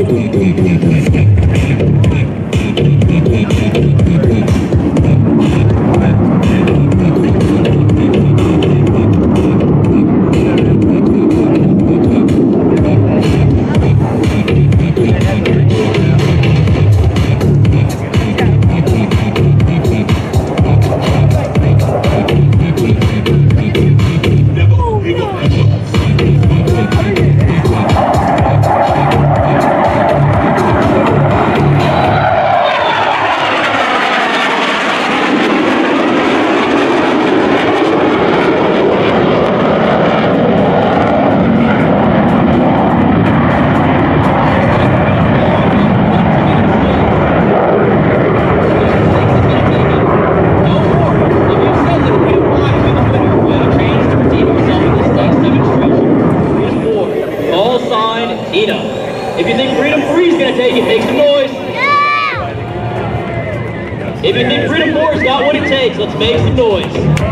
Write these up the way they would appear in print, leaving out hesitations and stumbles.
If you think Freedom 4's got what it takes, let's make some noise.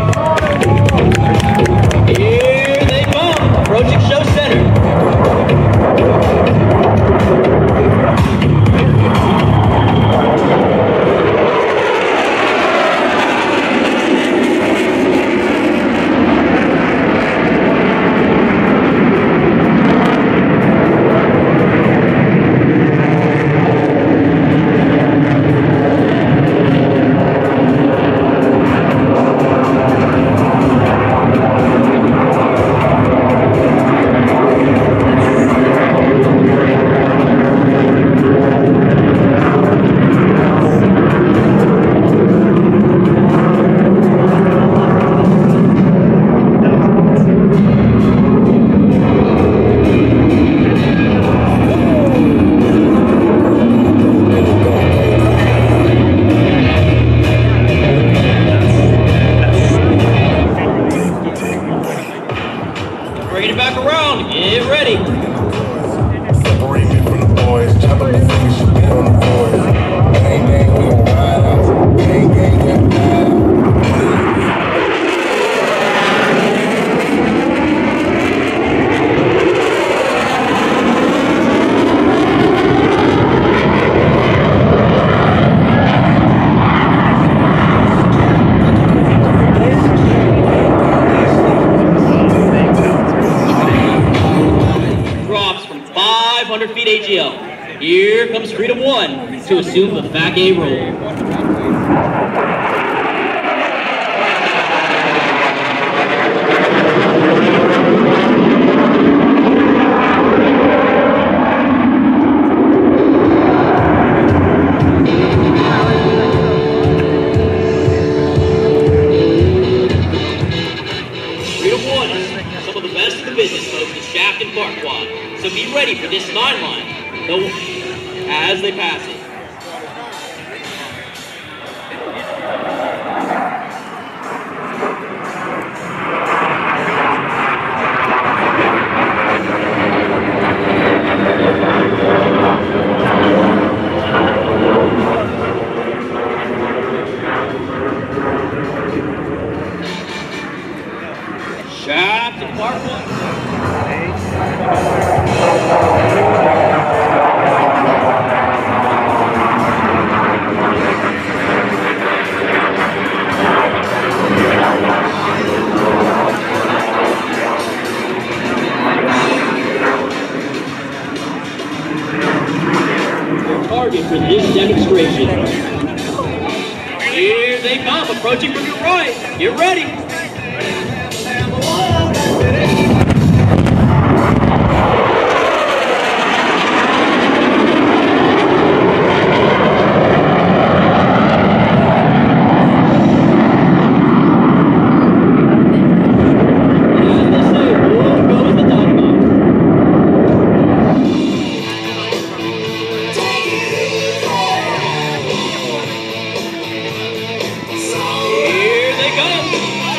Here they come, approaching show center. Bring it back around. Get ready. Separate me from the boys. Chop up the fingers, should be on the boys. Gang, gang, we gon' ride out. Gang, gang, gang, ride out. Feet AGL. Here comes Freedom 1 to assume the FAC-A role. Freedom 1 is some of the best in the business, folks, the shaft and park quad. So be ready for this 9-line as they pass it. Shaft and park one. Target for this demonstration. Here they come, approaching from your right. Get ready. Here they come.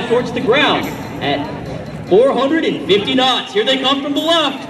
back towards the ground at 450 knots. Here they come from the left.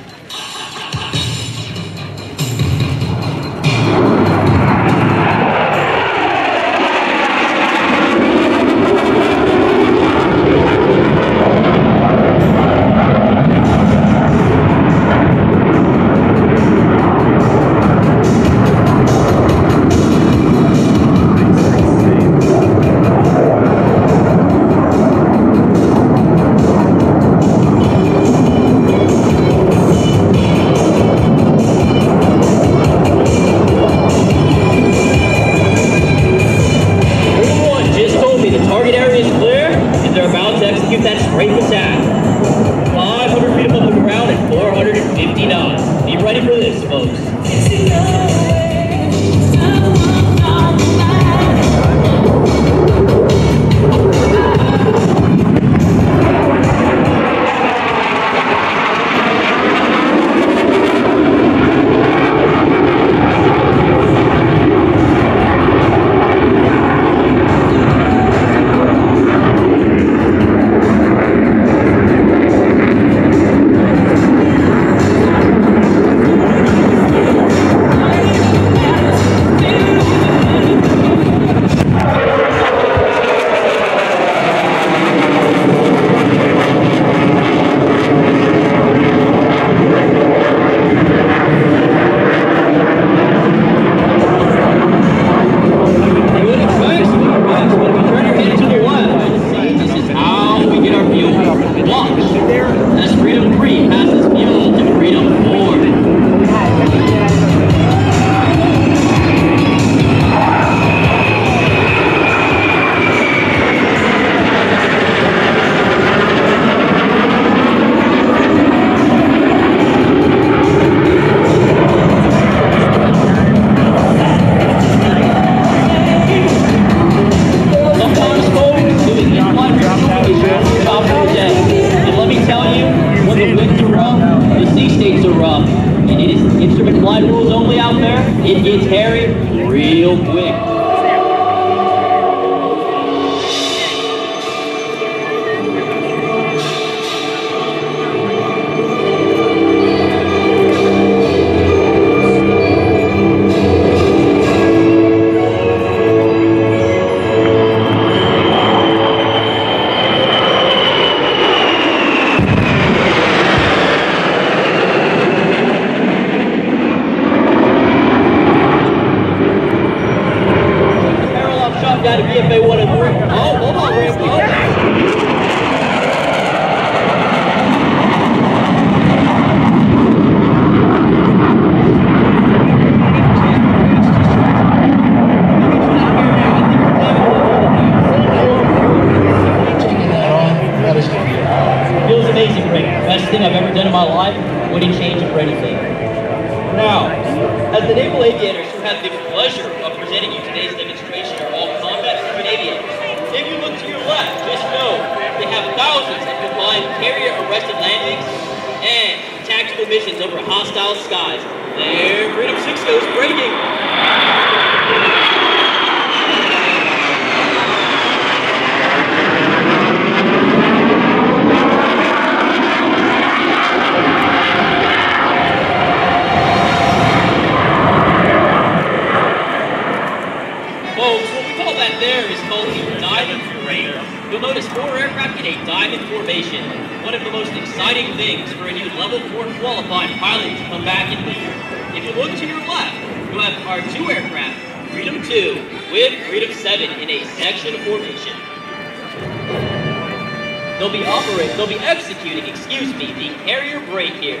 They'll be executing, excuse me, the carrier break here.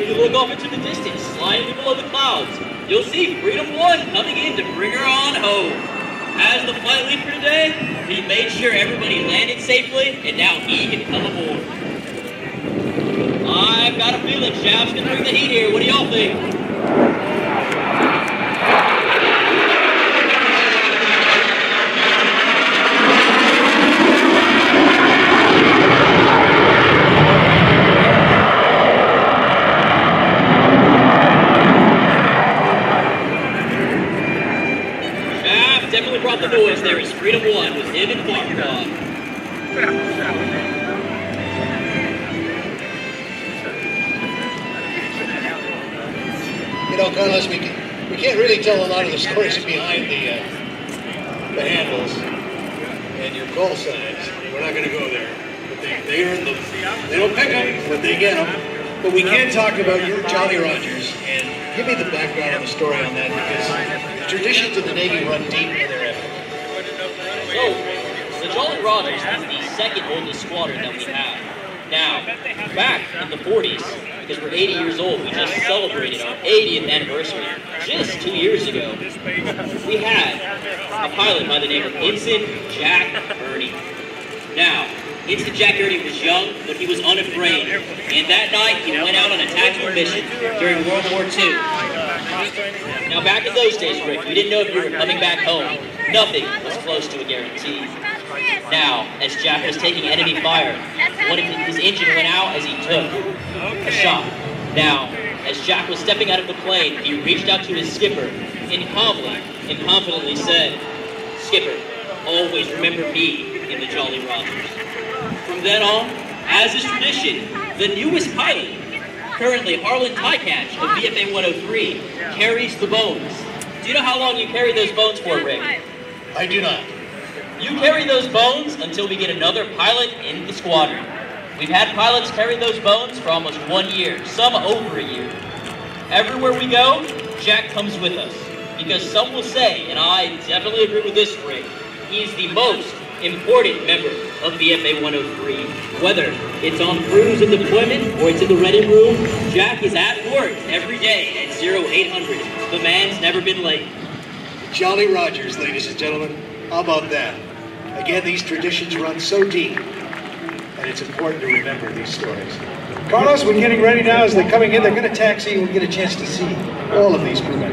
you look off into the distance, slightly below the clouds, you'll see Freedom 1 coming in to bring her on home. As the flight lead for today, he made sure everybody landed safely, and now he can come aboard. I've got a feeling Shaft's gonna bring the heat here. What do y'all think? Shaft definitely brought the noise there as Freedom 1 was him and Farquaad. You know, Carlos, we can't really tell a lot of the stories behind the handles and your call signs. We're not going to go there. But they earn them. They don't pick them, but they get them. But we can talk about your Jolly Rogers and give me the background on the story on that, because the traditions of the Navy run deep in their effort. So, the Jolly Rogers is the second oldest squadron that we have. Now, back in the 40s, because we're 80 years old, we just celebrated our 80th anniversary just 2 years ago. We had a pilot by the name of Ensign Jack Ernie. Now, Ensign Jack Ernie was young, but he was unafraid. And that night, he went out on a tactical mission during World War II. Now, back in those days, Rick, we didn't know if we were coming back home. Nothing was close to a guarantee. Now, as Jack was taking enemy fire, his engine went out as he took a shot. Now, as Jack was stepping out of the plane, he reached out to his skipper and confidently said, "Skipper, always remember me in the Jolly Rogers." From then on, as is tradition, the newest pilot, currently Harlan Tycatch of VFA 103, carries the bones. Do you know how long you carry those bones for, Rick? I do not. You carry those bones until we get another pilot in the squadron. We've had pilots carry those bones for almost 1 year, some over a year. Everywhere we go, Jack comes with us. Because some will say, and I definitely agree with this, Rick, he's the most important member of VFA 103. Whether it's on cruise and deployment or it's in the ready room, Jack is at work every day at 0800. The man's never been late. Jolly Rogers, ladies and gentlemen. How about that? Again, these traditions run so deep, and it's important to remember these stories. Carlos, we're getting ready now. As they're coming in, they're going to taxi, and we'll get a chance to see all of these crew members.